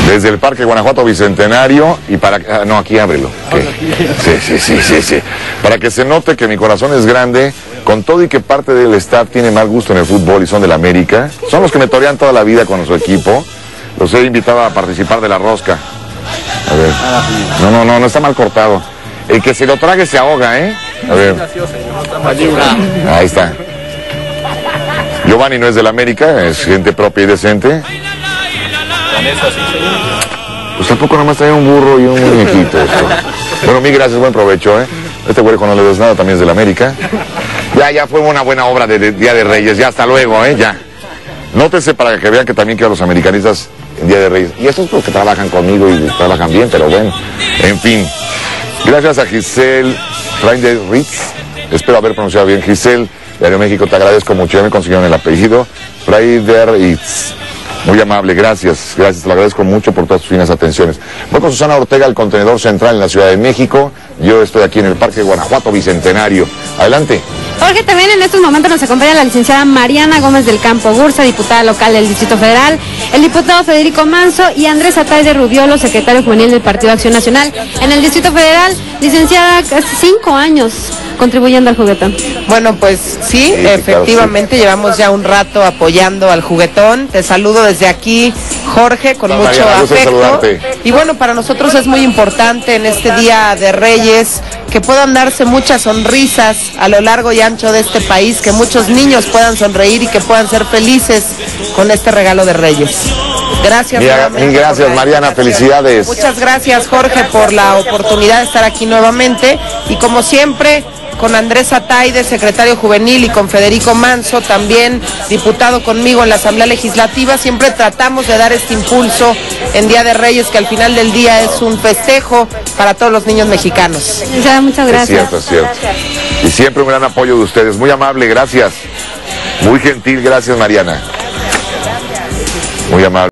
Desde el Parque Guanajuato Bicentenario y para... Ah, no, aquí ábrelo. Sí. Para que se note que mi corazón es grande, con todo y que parte del staff tiene mal gusto en el fútbol y son del América. Son los que me torean toda la vida con su equipo. Los he invitado a participar de la rosca. A ver. No está mal cortado. El que se lo trague se ahoga, ¿eh? A ver. Ahí está. Giovanni no es del América, es gente propia y decente. Pues tampoco nomás trae un burro y un muñequito. Bueno, mil gracias, buen provecho, ¿eh? Este huerco no le des nada, también es del América. Ya fue una buena obra de Día de Reyes, ya hasta luego, ya. Nótese para que vean que también quiero a los americanistas en Día de Reyes. Y estos porque trabajan conmigo y trabajan bien, pero bueno, en fin. Gracias a Giselle Freinde-Ritz, espero haber pronunciado bien. Giselle, de Aeroméxico, te agradezco mucho, ya me consiguieron el apellido. Freinde-Ritz. Muy amable, gracias, te lo agradezco mucho por todas tus finas atenciones. Voy con Susana Ortega al contenedor central en la Ciudad de México. Yo estoy aquí en el Parque Guanajuato Bicentenario. Adelante. Jorge, también en estos momentos nos acompaña la licenciada Mariana Gómez del Campo Gursa, diputada local del Distrito Federal, el diputado Federico Manso y Andrés Atay Rubiolo, secretario juvenil del Partido Acción Nacional. En el Distrito Federal, licenciada, casi 5 años contribuyendo al juguetón. Bueno, pues sí, efectivamente, claro, sí. Llevamos ya un rato apoyando al juguetón. Te saludo desde aquí, Jorge, con mucho afecto. Y bueno, para nosotros es muy importante en este Día de Reyes que puedan darse muchas sonrisas a lo largo y ancho de este país, que muchos niños puedan sonreír y que puedan ser felices con este regalo de Reyes. Gracias. Mil gracias, Mariana, felicidades. Muchas gracias, Jorge, por la oportunidad de estar aquí nuevamente. Y como siempre, con Andrés Ataide, secretario juvenil, y con Federico Manso, también diputado conmigo en la Asamblea Legislativa, siempre tratamos de dar este impulso en Día de Reyes, que al final del día es un festejo para todos los niños mexicanos. Muchas gracias. Es cierto. Y siempre un gran apoyo de ustedes. Muy amable, gracias. Muy gentil, gracias, Mariana. Muy amable.